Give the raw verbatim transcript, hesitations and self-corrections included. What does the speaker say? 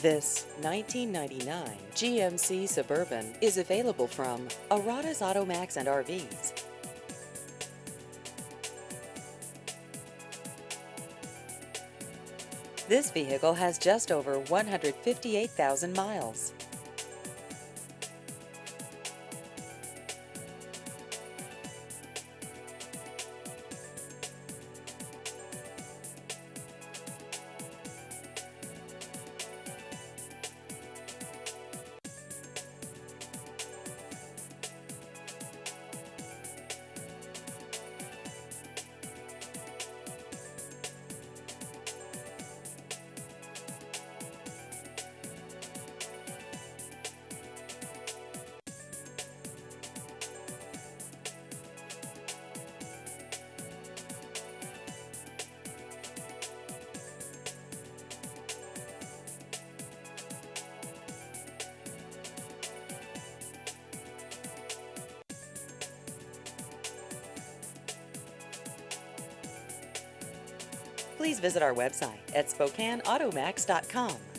This nineteen ninety-nine G M C Suburban is available from Arata's Automax and R Vs. This vehicle has just over one hundred fifty-eight thousand miles. Please visit our website at Spokane Automax dot com.